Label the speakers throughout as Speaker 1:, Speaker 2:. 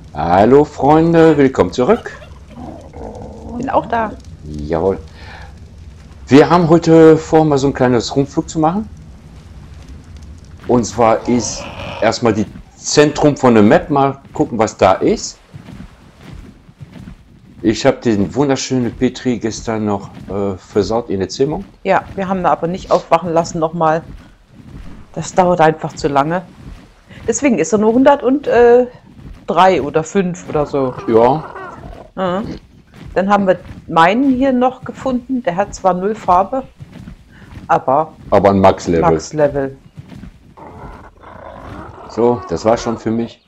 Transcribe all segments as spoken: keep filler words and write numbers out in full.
Speaker 1: Hallo Freunde, willkommen zurück.
Speaker 2: Bin auch da.
Speaker 1: Jawohl. Wir haben heute vor, mal so ein kleines Rundflug zu machen. Und zwar ist erstmal die Zentrum von der Map, mal gucken, was da ist. Ich habe den wunderschönen Petri gestern noch äh, versaut in der Zimmer.
Speaker 2: Ja, wir haben ihn aber nicht aufwachen lassen nochmal. Das dauert einfach zu lange. Deswegen ist er nur hundertdrei oder fünf oder so.
Speaker 1: Ja.
Speaker 2: Ja. Dann haben wir meinen hier noch gefunden. Der hat zwar null Farbe, aber
Speaker 1: Aber ein Max-Level.
Speaker 2: Max-Level.
Speaker 1: So, das war schon für mich.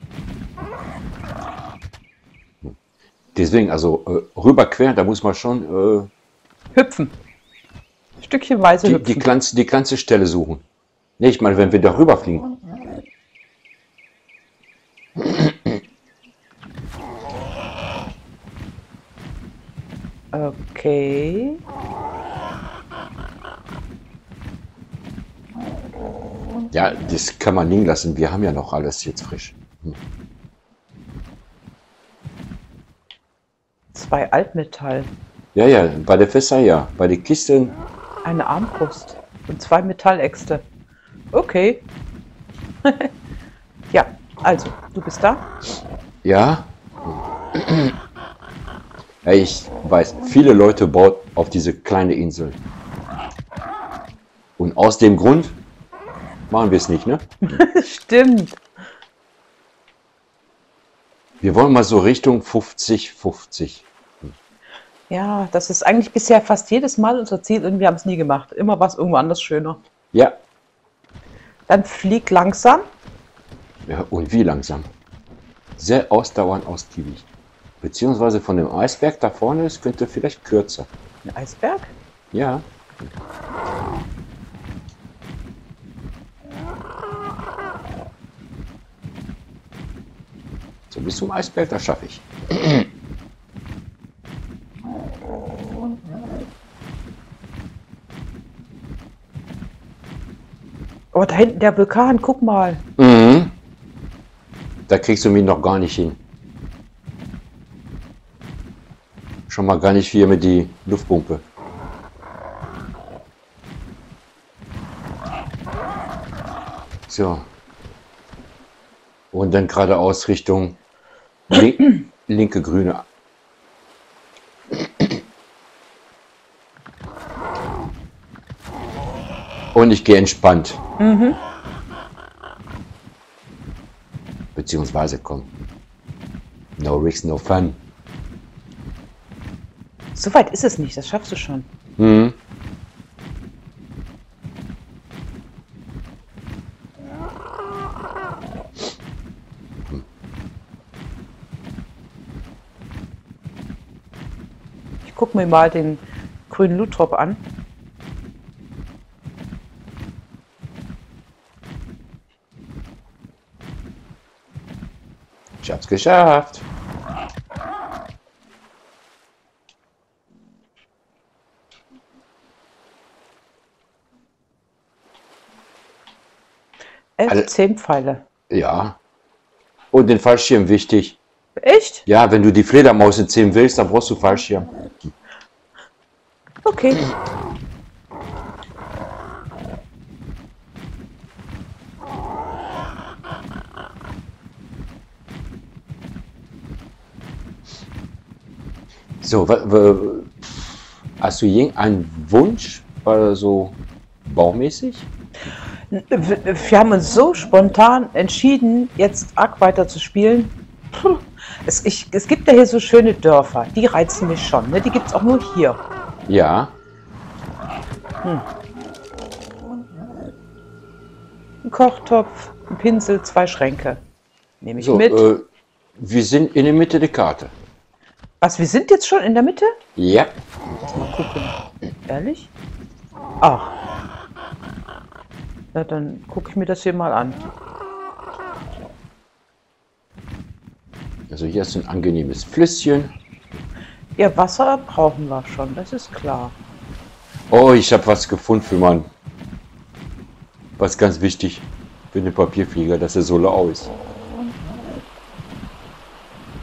Speaker 1: Deswegen, also äh, rüberqueren, da muss man schon äh,
Speaker 2: Hüpfen. Stückchenweise
Speaker 1: die,
Speaker 2: hüpfen.
Speaker 1: die, kleinste, die kleinste Stelle suchen. Nee, ich meine, wenn wir da rüberfliegen.
Speaker 2: Okay.
Speaker 1: Ja, das kann man liegen lassen. Wir haben ja noch alles jetzt frisch. Hm.
Speaker 2: Zwei Altmetall.
Speaker 1: Ja, ja, bei der Fässer ja. Bei den Kisten.
Speaker 2: Eine Armbrust. Und zwei Metalläxte. Okay. Ja, also, du bist da?
Speaker 1: Ja. Ja, ich weiß, viele Leute bauen auf diese kleine Insel. Und aus dem Grund machen wir es nicht, ne?
Speaker 2: Stimmt.
Speaker 1: Wir wollen mal so Richtung fünfzig fünfzig.
Speaker 2: Ja, das ist eigentlich bisher fast jedes Mal unser Ziel und wir haben es nie gemacht. Immer war es irgendwo anders schöner.
Speaker 1: Ja.
Speaker 2: Dann flieg langsam.
Speaker 1: Ja, und wie langsam? Sehr ausdauernd, ausgiebig. Beziehungsweise von dem Eisberg da vorne, es könnte vielleicht kürzer.
Speaker 2: Ein Eisberg?
Speaker 1: Ja. So, bis zum Eisberg, das schaffe ich.
Speaker 2: Oh, da hinten der Vulkan, guck mal.
Speaker 1: Mhm. Da kriegst du mich noch gar nicht hin. Schon mal gar nicht hier mit die Luftpumpe. So. Und dann geradeaus Richtung link, linke grüne. Und ich gehe entspannt.
Speaker 2: Mhm.
Speaker 1: Beziehungsweise komm. No risks, no fun.
Speaker 2: So weit ist es nicht, das schaffst du schon.
Speaker 1: Mhm.
Speaker 2: Ich guck mir mal den grünen Lutrop an.
Speaker 1: Ich hab's geschafft.
Speaker 2: Elf,
Speaker 1: Alle-
Speaker 2: zehn Pfeile.
Speaker 1: Ja. Und den Fallschirm wichtig.
Speaker 2: Echt?
Speaker 1: Ja, wenn du die Fledermaus entziehen willst, dann brauchst du Fallschirm.
Speaker 2: Okay.
Speaker 1: So, wa- wa- hast du irgendeinen Wunsch, äh, so baumäßig?
Speaker 2: Wir haben uns so spontan entschieden, jetzt Ark weiter zu spielen. Puh. Es, ich, es gibt ja hier so schöne Dörfer, die reizen mich schon. Ne? Die gibt es auch nur hier.
Speaker 1: Ja.
Speaker 2: Ein Kochtopf, ein Pinsel, zwei Schränke. Nehme ich
Speaker 1: So,
Speaker 2: mit.
Speaker 1: äh, wir sind in der Mitte der Karte.
Speaker 2: Was, wir sind jetzt schon in der Mitte?
Speaker 1: Ja.
Speaker 2: Lass mal gucken. Ehrlich? Ach. Na, dann gucke ich mir das hier mal an.
Speaker 1: Also hier ist ein angenehmes Flüsschen.
Speaker 2: Ja, Wasser brauchen wir schon, das ist klar.
Speaker 1: Oh, ich habe was gefunden für Mann. Was ganz wichtig für den Papierflieger, dass er so lau ist.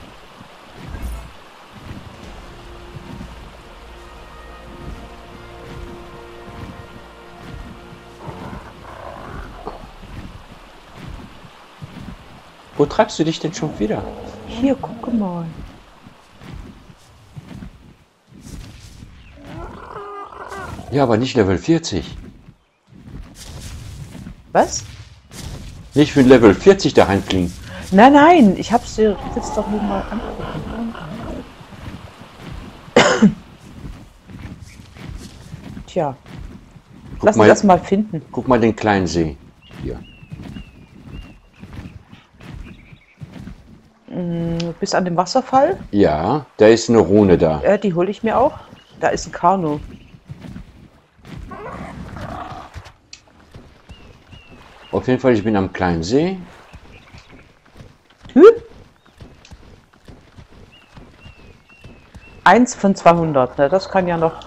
Speaker 1: Wo treibst du dich denn schon wieder?
Speaker 2: Hier, guck mal.
Speaker 1: Ja, aber nicht Level vierzig.
Speaker 2: Was?
Speaker 1: Nicht für Level vierzig da reinfliegen.
Speaker 2: Nein, nein, ich hab's dir jetzt doch nur mal angucken. Tja.
Speaker 1: Guck
Speaker 2: Lass uns
Speaker 1: mal,
Speaker 2: das mal finden.
Speaker 1: guck mal den kleinen See. Hier.
Speaker 2: Du bist an dem Wasserfall.
Speaker 1: Ja, da ist eine Rune da.
Speaker 2: Ja, die hole ich mir auch. Da ist ein Kanu.
Speaker 1: Auf jeden Fall, ich bin am kleinen See.
Speaker 2: Hm? Eins von zweihundert, ne? Das kann ja noch.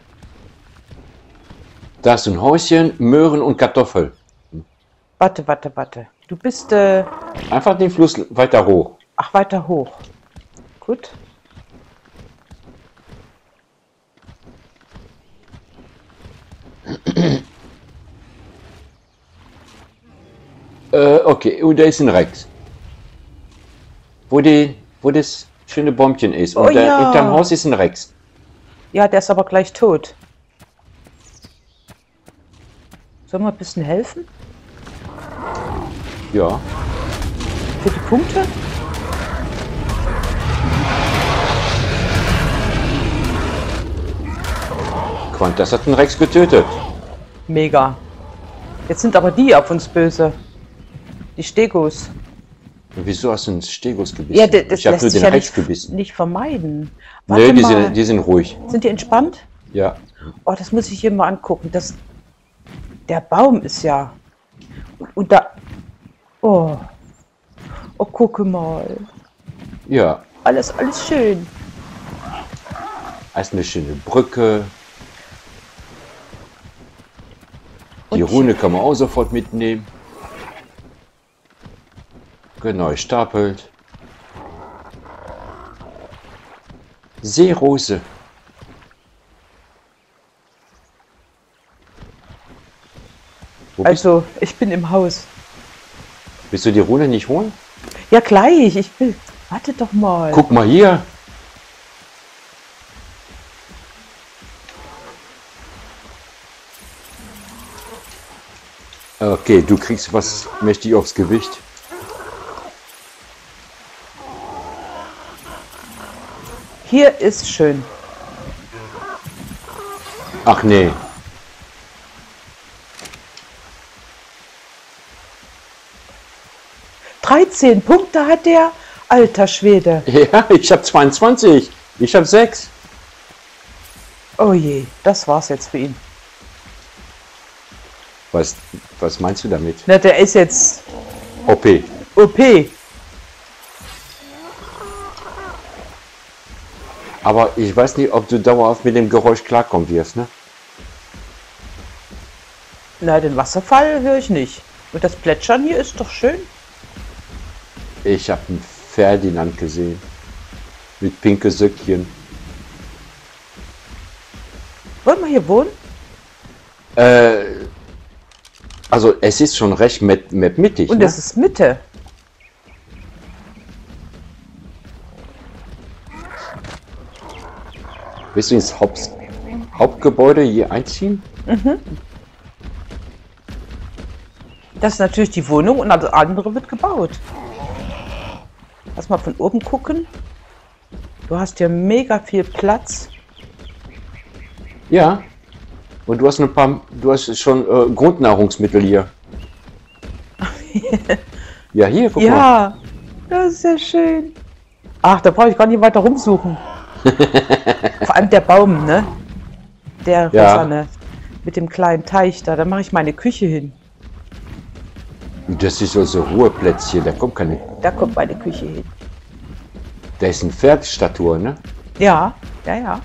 Speaker 1: Da ist ein Häuschen, Möhren und Kartoffel.
Speaker 2: Warte, warte, warte. Du bist, äh...
Speaker 1: Einfach den Fluss weiter hoch.
Speaker 2: Ach, weiter hoch. Gut.
Speaker 1: Äh, okay, und da ist ein Rex. Wo, die, wo das schöne Bäumchen ist. Und
Speaker 2: Oh
Speaker 1: da,
Speaker 2: ja.
Speaker 1: hinterm Haus ist ein Rex.
Speaker 2: Ja, der ist aber gleich tot. Sollen wir ein bisschen helfen?
Speaker 1: Ja.
Speaker 2: Für die Punkte?
Speaker 1: Quant, das hat einen Rex getötet.
Speaker 2: Mega. Jetzt sind aber die auf uns böse. Die Stegos.
Speaker 1: Wieso hast du einen Stegos gebissen?
Speaker 2: Ja, das
Speaker 1: ich habe
Speaker 2: lässt
Speaker 1: nur
Speaker 2: sich
Speaker 1: den
Speaker 2: ja
Speaker 1: Rex
Speaker 2: nicht,
Speaker 1: gebissen.
Speaker 2: nicht vermeiden. Warte
Speaker 1: Nö, die
Speaker 2: mal.
Speaker 1: sind, die sind ruhig.
Speaker 2: Sind die entspannt?
Speaker 1: Ja.
Speaker 2: Oh, das muss ich hier mal angucken. Das, der Baum ist ja... Und da... Oh. Oh, gucke mal.
Speaker 1: Ja.
Speaker 2: Alles, alles schön.
Speaker 1: Da ist eine schöne Brücke. Die
Speaker 2: Und-
Speaker 1: Rune kann man auch sofort mitnehmen. Genau, stapelt. Seerose. Wo bist,
Speaker 2: Also, ich bin im Haus.
Speaker 1: willst du die Rune nicht holen?
Speaker 2: Ja, gleich. Ich will... Warte doch mal.
Speaker 1: Guck mal hier. Okay, du kriegst was mächtig aufs Gewicht.
Speaker 2: Hier ist schön.
Speaker 1: Ach nee.
Speaker 2: dreizehn Punkte hat der. Alter Schwede.
Speaker 1: Ja, ich habe zweiundzwanzig. Ich habe sechs.
Speaker 2: Oh je, das war's jetzt für ihn.
Speaker 1: Was, was meinst du damit?
Speaker 2: Na, der ist jetzt
Speaker 1: O P.
Speaker 2: O P.
Speaker 1: Aber ich weiß nicht, ob du dauerhaft mit dem Geräusch klarkommen wirst, ne?
Speaker 2: Na, den Wasserfall höre ich nicht. Und das Plätschern hier ist doch schön.
Speaker 1: Ich habe einen Ferdinand gesehen. Mit pinke Söckchen.
Speaker 2: Wollen wir hier wohnen?
Speaker 1: Äh, also es ist schon recht map- map- mittig.
Speaker 2: Und
Speaker 1: Ne?
Speaker 2: es ist Mitte.
Speaker 1: Willst du ins Haupt Hauptgebäude hier einziehen?
Speaker 2: Das ist natürlich die Wohnung und das andere wird gebaut. Lass mal von oben gucken. Du hast hier mega viel Platz.
Speaker 1: Ja. Und du hast ein paar, du hast schon äh, Grundnahrungsmittel hier. Ja, hier, guck mal.
Speaker 2: Ja, das ist ja schön. Ach, da brauche ich gar nicht weiter rumsuchen. Vor allem der Baum, ne? Der
Speaker 1: Ja.
Speaker 2: rosane, mit dem kleinen Teich da. Da mache ich meine Küche hin.
Speaker 1: Das ist so so Ruheplätzchen, da kommt keine.
Speaker 2: Da kommt meine Küche hin.
Speaker 1: Da ist eine Pferdstatue, ne?
Speaker 2: Ja, ja, ja.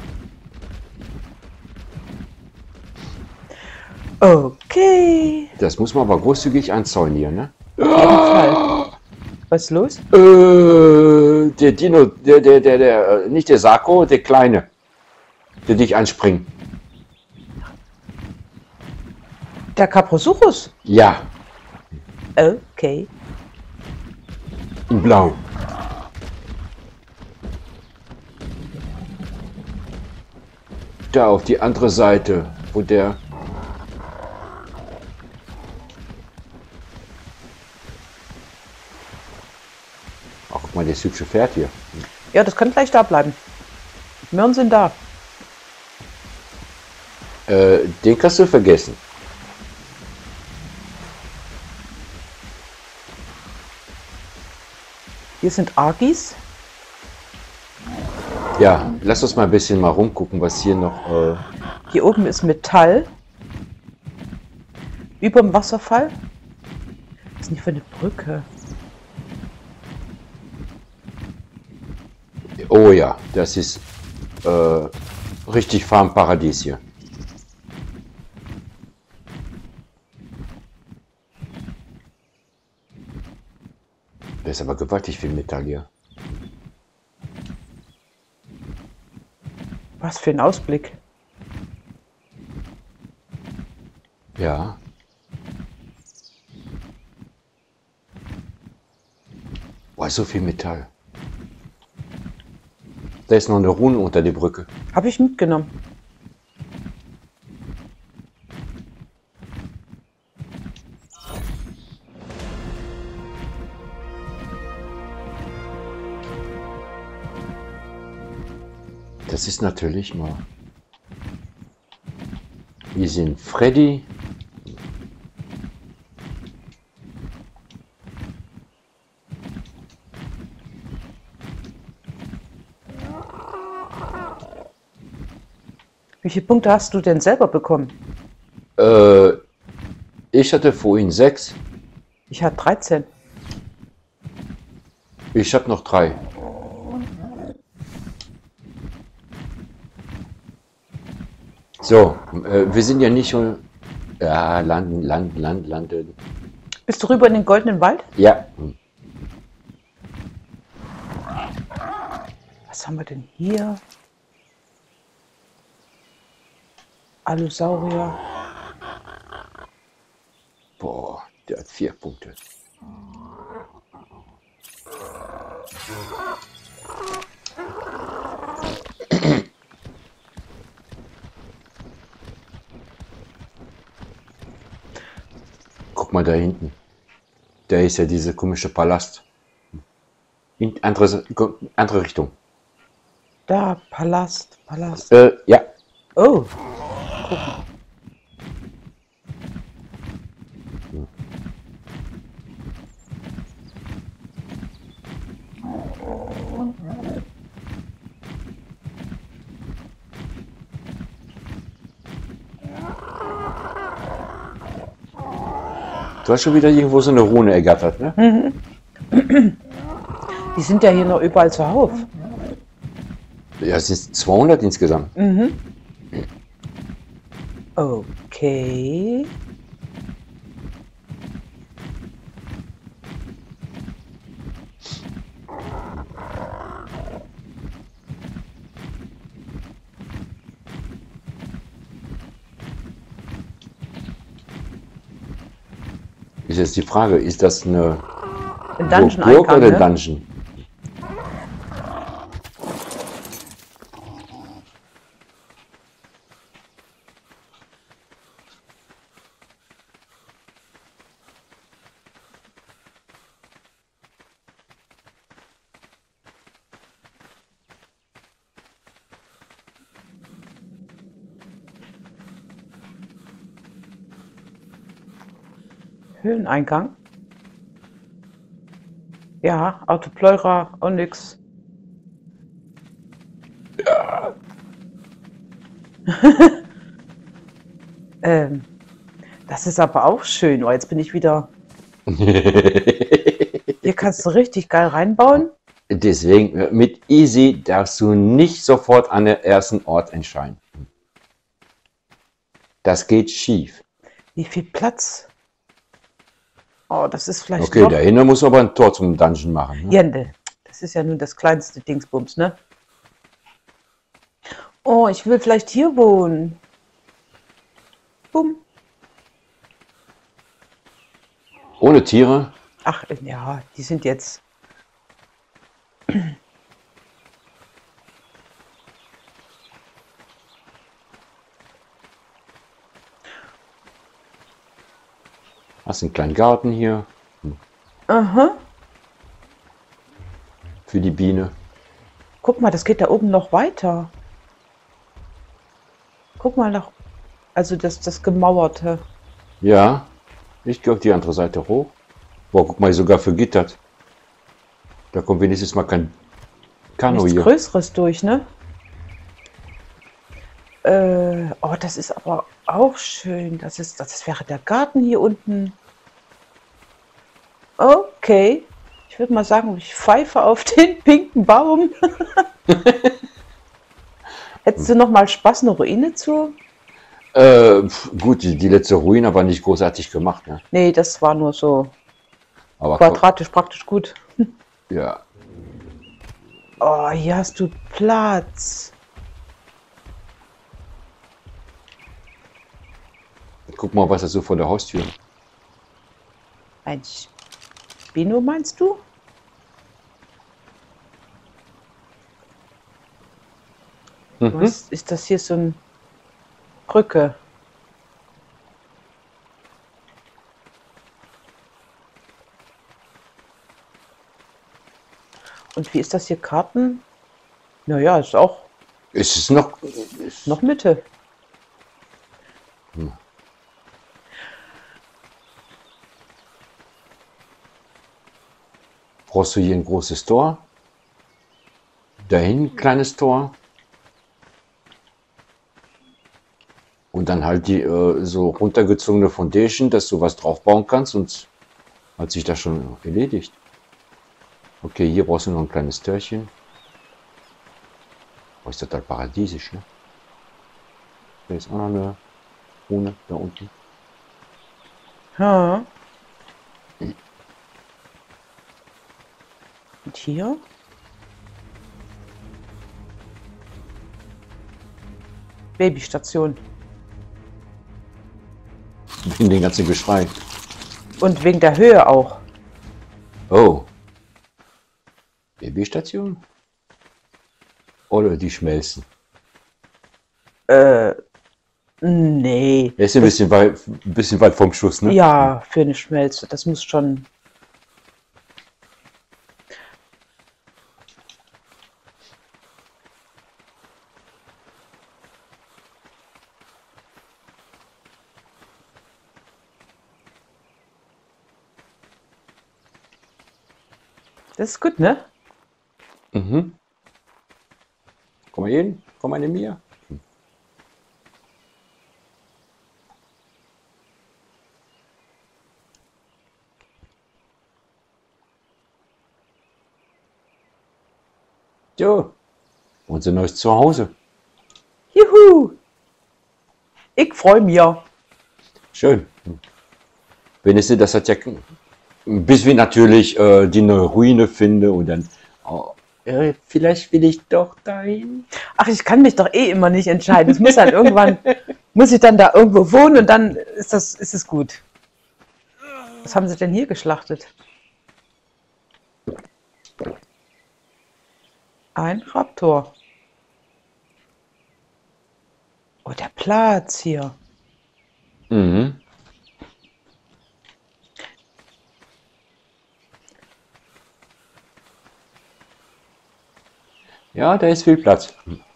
Speaker 2: Okay.
Speaker 1: Das muss man aber großzügig anzäunen hier, ne?
Speaker 2: Auf jeden Fall. Was ist los?
Speaker 1: Äh, der Dino, der, der, der, der, äh, nicht der Sarko, der Kleine, der dich anspringt.
Speaker 2: Der Kaprosuchus.
Speaker 1: Ja,
Speaker 2: Okay.
Speaker 1: In Blau. Da auf die andere Seite, wo der... Ach, guck mal, das hübsche Pferd hier.
Speaker 2: Ja, das kann gleich da bleiben. Möhren sind da.
Speaker 1: Äh, den kannst du vergessen.
Speaker 2: Hier sind Argis.
Speaker 1: Ja, lass uns mal ein bisschen mal rumgucken, was hier noch... Äh
Speaker 2: Hier oben ist Metall. Über dem Wasserfall. Was ist nicht für eine Brücke?
Speaker 1: Oh ja, das ist äh, richtig Farmparadies hier. Das ist aber gewaltig viel Metall hier.
Speaker 2: Was für ein Ausblick.
Speaker 1: Ja. Boah, so viel Metall. Da ist noch eine Rune unter der Brücke.
Speaker 2: Habe ich mitgenommen.
Speaker 1: Das ist natürlich mal. Wir sind Freddy.
Speaker 2: Wie viele Punkte hast du denn selber bekommen?
Speaker 1: Äh, ich hatte vorhin sechs.
Speaker 2: Ich hatte dreizehn.
Speaker 1: Ich habe noch drei. So, äh, wir sind ja nicht schon... Ja, landen, landen, landen, landen.
Speaker 2: Bist du rüber in den Goldenen Wald?
Speaker 1: Ja.
Speaker 2: Was haben wir denn hier? Allosaurier.
Speaker 1: Boah, der hat vier Punkte. Guck mal da hinten. Da ist ja diese komische Palast. In andere, andere Richtung.
Speaker 2: Da, Palast, Palast.
Speaker 1: Äh, ja.
Speaker 2: Oh, guck mal.
Speaker 1: Du hast schon wieder irgendwo so eine Rune ergattert, ne?
Speaker 2: Mhm. Die sind ja hier noch überall zuhauf.
Speaker 1: Ja, es sind zweihundert insgesamt.
Speaker 2: Mhm. Okay.
Speaker 1: Ist jetzt die Frage, ist das eine
Speaker 2: Ein
Speaker 1: Burg
Speaker 2: Dungeon-Eingang,
Speaker 1: oder
Speaker 2: ne?
Speaker 1: Dungeon?
Speaker 2: Höhleneingang. Ja, Autopleura, Onyx.
Speaker 1: Ja.
Speaker 2: ähm, das ist aber auch schön. Oh, jetzt bin ich wieder. Hier kannst du richtig geil reinbauen.
Speaker 1: Deswegen, mit Easy darfst du nicht sofort an den ersten Ort entscheiden. Das geht schief.
Speaker 2: Wie viel Platz? Oh, das ist vielleicht
Speaker 1: Okay,
Speaker 2: noch...
Speaker 1: dahinter muss aber ein Tor zum Dungeon machen. Ne?
Speaker 2: Jende. Das ist ja nun das kleinste Dingsbums, ne? Oh, ich will vielleicht hier wohnen. Bumm.
Speaker 1: Ohne Tiere?
Speaker 2: Ach, ja, die sind jetzt
Speaker 1: Hast einen kleinen Garten hier
Speaker 2: Aha.
Speaker 1: für die Biene.
Speaker 2: Guck mal, das geht da oben noch weiter. Guck mal nach. Also das, das Gemauerte.
Speaker 1: Ja, ich gehe auf die andere Seite hoch. Boah, guck mal, sogar vergittert. Da kommt wenigstens mal kein Kanu
Speaker 2: Nichts
Speaker 1: hier.
Speaker 2: Größeres durch, ne? Äh, oh, das ist aber auch schön. Das ist, das wäre der Garten hier unten. Okay. Ich würde mal sagen, ich pfeife auf den pinken Baum. Hättest du noch mal Spaß, eine Ruine zu?
Speaker 1: Äh, pf, gut, die, die letzte Ruine war nicht großartig gemacht, ne?
Speaker 2: Nee, das war nur so
Speaker 1: Aber komm,
Speaker 2: quadratisch praktisch gut.
Speaker 1: ja,
Speaker 2: Oh, hier hast du Platz.
Speaker 1: guck mal, was er so vor der Haustür.
Speaker 2: Ein Spino, meinst du?
Speaker 1: Mhm.
Speaker 2: Was ist das hier, so eine Brücke? Und wie ist das hier, Karten? Naja, ist auch
Speaker 1: Ist es noch? Ist,
Speaker 2: noch Mitte.
Speaker 1: brauchst du hier ein großes Tor? Dahin ein kleines Tor. Und dann halt die äh, so runtergezogene Foundation, dass du was drauf bauen kannst, und hat sich das schon erledigt. Okay, hier brauchst du noch ein kleines Törchen. Oh, ist total paradiesisch, ne? Da ist auch noch eine Rune da unten.
Speaker 2: Ja. Und hier? Babystation.
Speaker 1: Wegen den ganzen Geschrei.
Speaker 2: Und wegen der Höhe auch.
Speaker 1: Oh. Babystation? Oder die schmelzen.
Speaker 2: Äh, nee.
Speaker 1: Er ist ein bisschen weit, ein bisschen weit vom Schuss, ne?
Speaker 2: Ja, für eine Schmelze. Das muss schon. Das ist gut, ne?
Speaker 1: Mhm. Komm mal hin, komm mal in mir. Jo, unser neues Zuhause.
Speaker 2: Juhu! Ich freue mich.
Speaker 1: Schön. Wenigstens, das hat ja, bis wir natürlich äh, die neue Ruine finden und dann, oh, äh, vielleicht will ich doch dahin.
Speaker 2: Ach, ich kann mich doch eh immer nicht entscheiden. Es muss dann irgendwann, muss ich dann da irgendwo wohnen und dann ist das, ist es gut. Was haben sie denn hier geschlachtet? Ein Raptor. Oh, der Platz hier.
Speaker 1: Mhm. Ja, da ist viel Platz.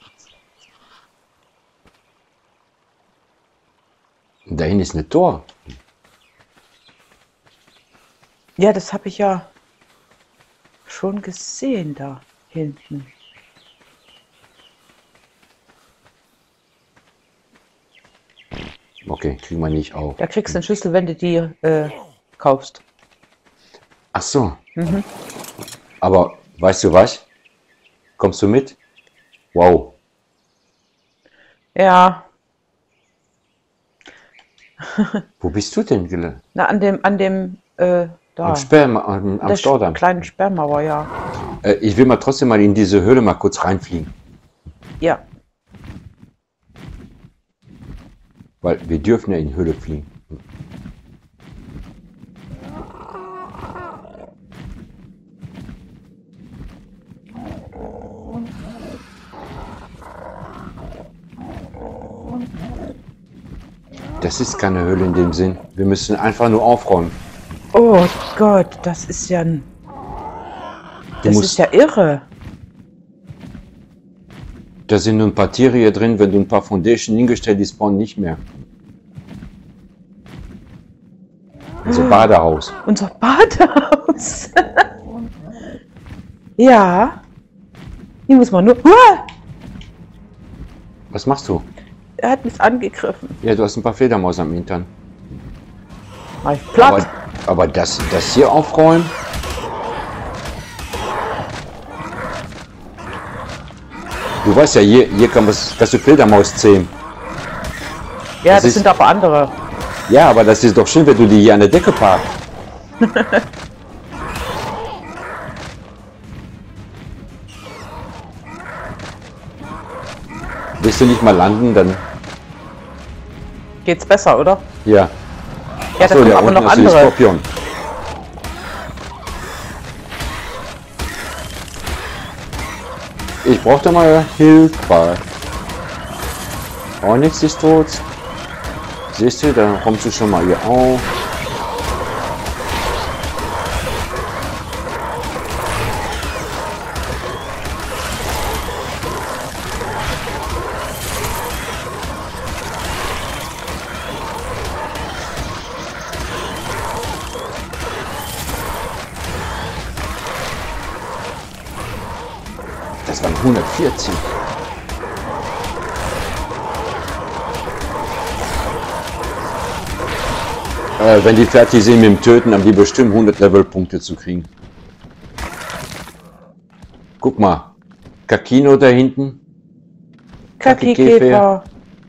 Speaker 1: Und dahin ist ein Tor.
Speaker 2: Ja, das habe ich ja schon gesehen da hinten.
Speaker 1: Okay, kriegen wir nicht auf.
Speaker 2: Da kriegst du eine Schüssel, wenn du die äh, kaufst.
Speaker 1: Ach so.
Speaker 2: Mhm.
Speaker 1: Aber weißt du was? Kommst du mit? Wow.
Speaker 2: Ja,
Speaker 1: Wo bist du denn gelandet?
Speaker 2: na, an dem, an dem, äh, da.
Speaker 1: Am Sperma, am, am
Speaker 2: Der
Speaker 1: Staudamm.
Speaker 2: kleinen Sperrmauer, ja.
Speaker 1: Äh, ich will mal trotzdem mal in diese Höhle mal kurz reinfliegen.
Speaker 2: Ja.
Speaker 1: Weil wir dürfen ja in die Höhle fliegen. Das ist keine Höhle in dem Sinn. Wir müssen einfach nur aufräumen.
Speaker 2: Oh Gott, das ist ja ein... Das
Speaker 1: musst-
Speaker 2: ist ja irre.
Speaker 1: Da sind nur ein paar Tiere hier drin. Wenn du ein paar Foundation hingestellt, die spawnen nicht mehr. Also Badehaus.
Speaker 2: Unser Badehaus. Ja. Hier muss man nur... Uah!
Speaker 1: Was machst du?
Speaker 2: Er hat mich angegriffen.
Speaker 1: Ja, du hast ein paar Fledermaus am Hintern.
Speaker 2: Mach ich platt.
Speaker 1: Aber, aber das, das hier aufräumen? Du weißt ja, hier, hier kann was, kannst du Fledermaus zähmen.
Speaker 2: ja,
Speaker 1: das
Speaker 2: das
Speaker 1: ist-
Speaker 2: sind aber andere.
Speaker 1: Ja, aber das ist doch schön, wenn du die hier an der Decke parkst. Willst du nicht mal landen, dann...
Speaker 2: Geht's besser, oder?
Speaker 1: Ja.
Speaker 2: Ja, da
Speaker 1: Achso,
Speaker 2: kommen
Speaker 1: da
Speaker 2: aber
Speaker 1: unten
Speaker 2: noch
Speaker 1: hast du die
Speaker 2: andere.
Speaker 1: Skorpion. Ich brauchte mal Hilfe. Oh, nichts ist tot. Siehst du, dann kommst du schon mal hier auf. Das waren hundertvierzig. Äh, wenn die fertig sind mit dem Töten, haben die bestimmt hundert Levelpunkte zu kriegen. Guck mal. Kakino da hinten.
Speaker 2: Kaki-Käfer.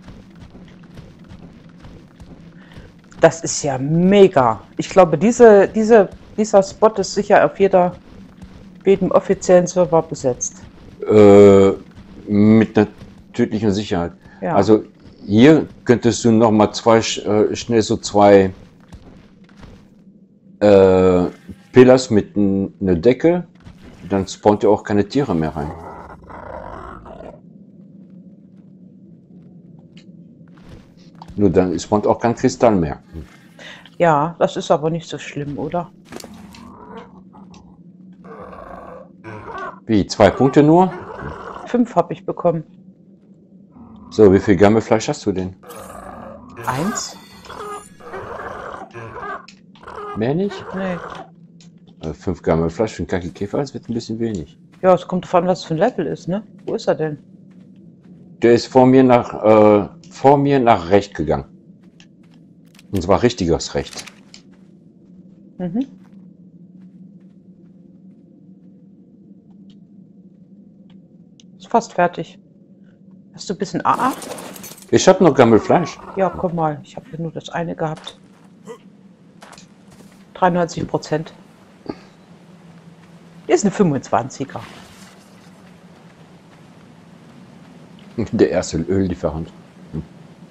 Speaker 2: Das ist ja mega. Ich glaube, diese, diese, dieser Spot ist sicher auf jeder, jedem offiziellen Server besetzt.
Speaker 1: Äh, mit einer tödlichen Sicherheit.
Speaker 2: Ja.
Speaker 1: Also hier könntest du noch mal zwei, äh, schnell so zwei äh, Pillars mit n- einer Decke, dann spawnt ihr auch keine Tiere mehr rein. Nur dann spawnt auch kein Kristall mehr.
Speaker 2: Ja, das ist aber nicht so schlimm, oder?
Speaker 1: Wie, zwei Punkte nur?
Speaker 2: Fünf habe ich bekommen.
Speaker 1: So, wie viel Gammelfleisch hast du denn?
Speaker 2: Eins?
Speaker 1: Mehr nicht?
Speaker 2: Nee.
Speaker 1: Äh, fünf Gammelfleisch für einen Kaki-Käfer, das wird ein bisschen wenig.
Speaker 2: Ja, es kommt davon, was für ein Level ist, ne? Wo ist er denn?
Speaker 1: Der ist vor mir nach, äh, vor mir nach rechts gegangen. Und zwar richtiges Recht.
Speaker 2: Mhm. Ist fast fertig. Hast du ein bisschen A A?
Speaker 1: Ich habe noch Gammelfleisch.
Speaker 2: Ja, guck mal, ich habe hier nur das eine gehabt. dreiundneunzig Prozent. Hier ist eine fünfundzwanziger.
Speaker 1: Der erste Öllieferant. Hm.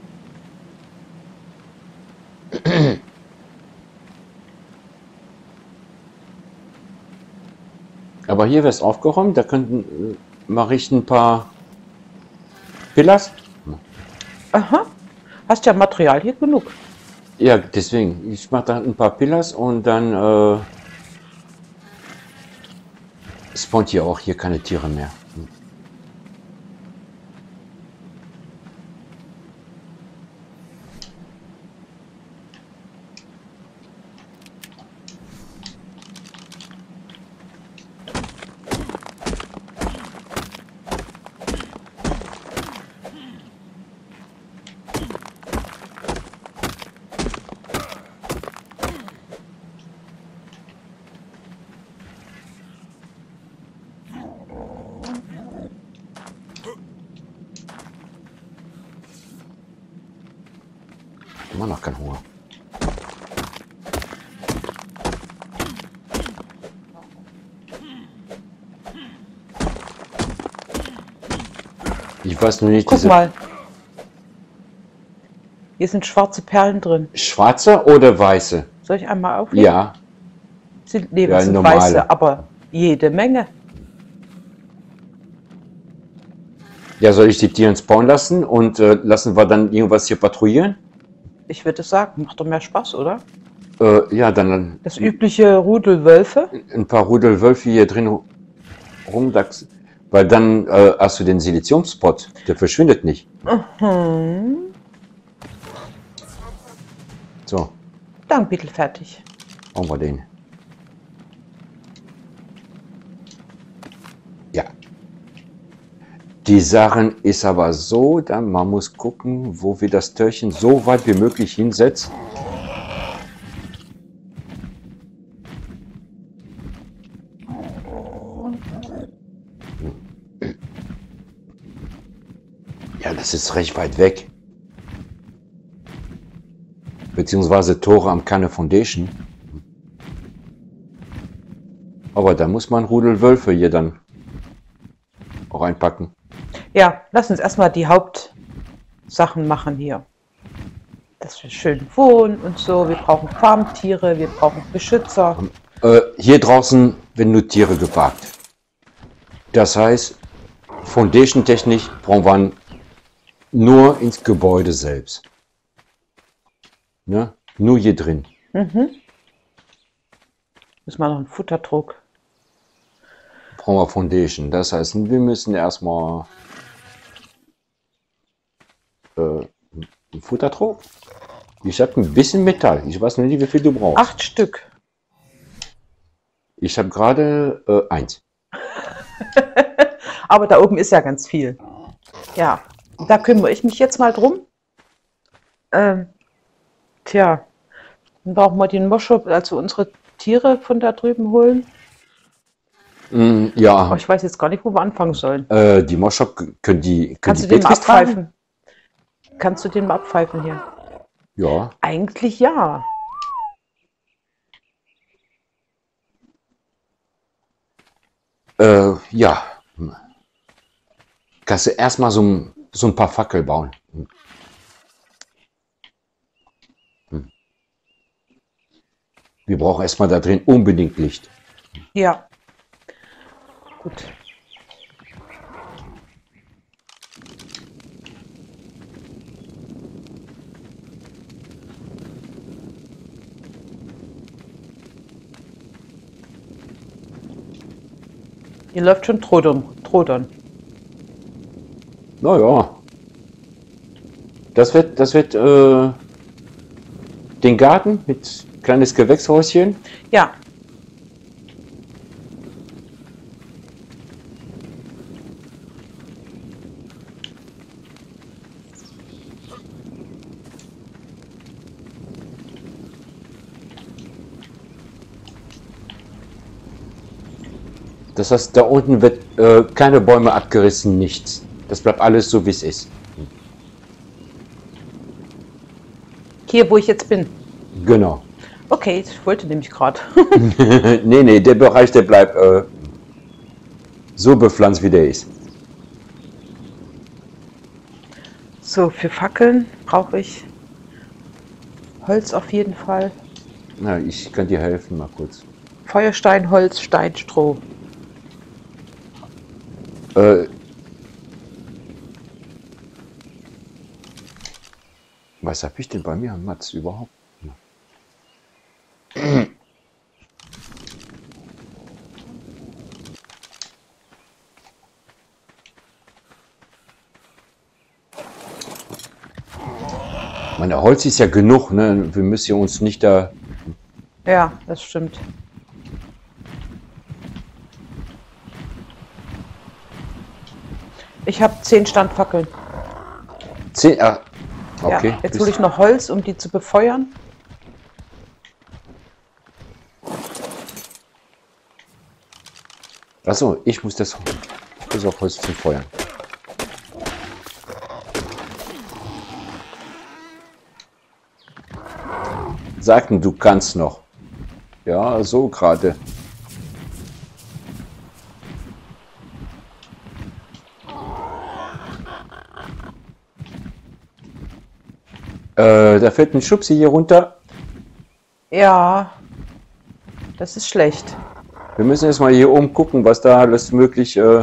Speaker 1: Aber hier wäre es aufgeräumt, da könnten äh, mache ich ein paar Pillars.
Speaker 2: Aha. Hast ja Material hier genug.
Speaker 1: Ja, deswegen. Ich mache da ein paar Pillars und dann äh, spawnt hier auch hier keine Tiere mehr. Hm. Immer noch kein Hunger. Ich weiß nur nicht,
Speaker 2: Guck
Speaker 1: diese
Speaker 2: mal. Hier sind schwarze Perlen drin.
Speaker 1: schwarze oder weiße?
Speaker 2: Soll ich einmal auflegen?
Speaker 1: Ja,
Speaker 2: Sind, nee,
Speaker 1: Ja,
Speaker 2: das sind
Speaker 1: normale.
Speaker 2: weiße, aber jede Menge.
Speaker 1: ja, soll ich die Tiere spawnen lassen und äh, lassen wir dann irgendwas hier patrouillieren?
Speaker 2: Ich würde sagen, macht doch mehr Spaß, oder?
Speaker 1: Äh, ja, dann
Speaker 2: Das übliche Rudelwölfe.
Speaker 1: ein paar Rudelwölfe hier drin rumdachsen. Weil dann äh, hast du den Siliziumspot, der verschwindet nicht.
Speaker 2: Mhm.
Speaker 1: So,
Speaker 2: Dann bitte fertig.
Speaker 1: machen wir den. Ja. Die Sache ist aber so, dann man muss gucken, wo wir das Türchen so weit wie möglich hinsetzen. Ja, das ist recht weit weg. Beziehungsweise Tore am keine Foundation. Aber da muss man Rudelwölfe hier dann auch einpacken.
Speaker 2: Ja, lass uns erstmal die Hauptsachen machen hier. Dass wir schön wohnen und so. Wir brauchen Farmtiere, wir brauchen Beschützer.
Speaker 1: Äh, hier draußen werden nur Tiere geparkt. Das heißt, Foundation-technisch brauchen wir nur ins Gebäude selbst. Ne? Nur hier drin.
Speaker 2: Mhm. Müssen wir noch einen Futterdruck.
Speaker 1: Brauchen wir Foundation. Das heißt, wir müssen erstmal äh, einen Futterdruck. Ich habe ein bisschen Metall. Ich weiß nicht, wie viel du brauchst.
Speaker 2: Acht Stück.
Speaker 1: Ich habe gerade äh, eins.
Speaker 2: Aber da oben ist ja ganz viel. Ja, da kümmere ich mich jetzt mal drum. Ähm, tja, dann brauchen wir den Moschop, also unsere Tiere von da drüben holen.
Speaker 1: Mm, ja,
Speaker 2: Aber ich weiß jetzt gar nicht, wo wir anfangen sollen.
Speaker 1: äh, die Moschop können die können
Speaker 2: Kannst
Speaker 1: die
Speaker 2: du den mal
Speaker 1: Petris tragen?
Speaker 2: abpfeifen? Kannst du den mal abpfeifen hier?
Speaker 1: Ja.
Speaker 2: Eigentlich ja.
Speaker 1: Äh, ja. Kannst du erstmal so, ein- so ein paar Fackel bauen. Hm. Wir brauchen erstmal da drin unbedingt Licht.
Speaker 2: Ja. Gut. Hier läuft schon Trodon. Trodon.
Speaker 1: Naja. Das wird, das wird äh, den Garten mit kleines Gewächshäuschen.
Speaker 2: Ja.
Speaker 1: Das heißt, da unten wird äh, keine Bäume abgerissen, nichts. Das bleibt alles so, wie es ist.
Speaker 2: Hier, wo ich jetzt bin.
Speaker 1: Genau.
Speaker 2: Okay, ich wollte nämlich gerade.
Speaker 1: nee, nee, der Bereich, der bleibt äh, so bepflanzt, wie der ist.
Speaker 2: So, für Fackeln brauche ich Holz auf jeden Fall.
Speaker 1: Na, ich kann dir helfen, mal kurz.
Speaker 2: Feuerstein, Holz, Stein, Stroh.
Speaker 1: Äh, was habe ich denn bei mir, Mats, überhaupt? Meine Holz ist ja genug, ne? Wir müssen ja uns nicht da.
Speaker 2: Ja, das stimmt. Ich habe zehn Standfackeln.
Speaker 1: Zehn, ah, okay.
Speaker 2: Ja, jetzt hole ich noch Holz, um die zu befeuern.
Speaker 1: Achso, ich muss das, das auch Holz zum Feuern. Sagten, du kannst noch. Ja, so gerade. Äh, da fällt ein Schubsi hier runter.
Speaker 2: Ja, das ist schlecht.
Speaker 1: Wir müssen jetzt mal hier oben gucken, was da alles möglich. Äh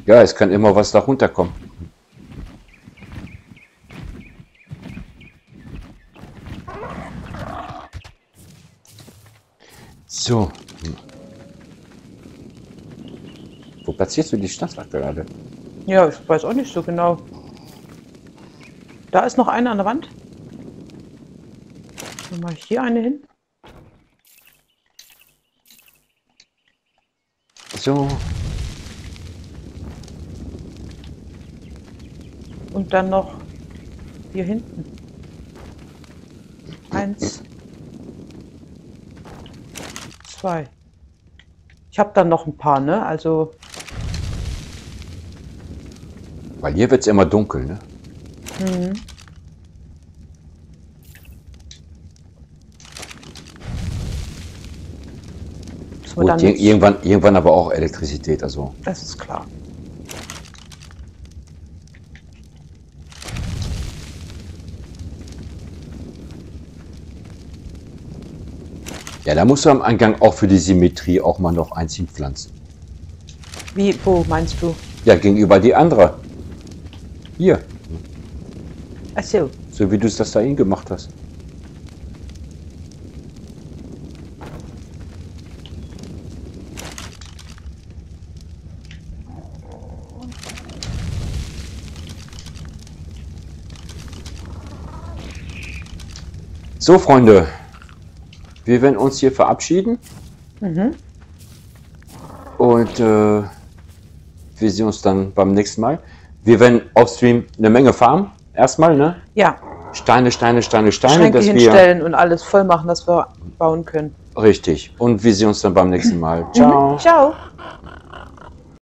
Speaker 1: Ja, es kann immer was da runterkommen. So. Wo platzierst du die Stadtwache gerade?
Speaker 2: Ja, ich weiß auch nicht so genau. Da ist noch eine an der Wand. Dann mache ich hier eine hin.
Speaker 1: So.
Speaker 2: Und dann noch hier hinten. Eins. Zwei. Ich habe dann noch ein paar, ne? Also.
Speaker 1: Weil hier wird es immer dunkel, ne?
Speaker 2: Mhm.
Speaker 1: Gut,
Speaker 2: dann
Speaker 1: ir irgendwann, irgendwann aber auch Elektrizität, also.
Speaker 2: Das ist klar.
Speaker 1: Ja, da musst du am Eingang auch für die Symmetrie auch mal noch eins hinpflanzen.
Speaker 2: Wie, wo meinst du?
Speaker 1: Ja, gegenüber die andere. Hier.
Speaker 2: Ach so.
Speaker 1: So wie du es das da hin gemacht hast. So, Freunde, wir werden uns hier verabschieden.
Speaker 2: Mhm.
Speaker 1: Und äh, wir sehen uns dann beim nächsten Mal. Wir werden auf Stream eine Menge farmen. Erstmal, ne?
Speaker 2: Ja.
Speaker 1: Steine, Steine, Steine, Steine.
Speaker 2: Schränke
Speaker 1: dass
Speaker 2: hinstellen wir und alles voll machen, dass wir bauen können.
Speaker 1: Richtig. Und wir sehen uns dann beim nächsten Mal. Ciao.
Speaker 2: Mhm. Ciao.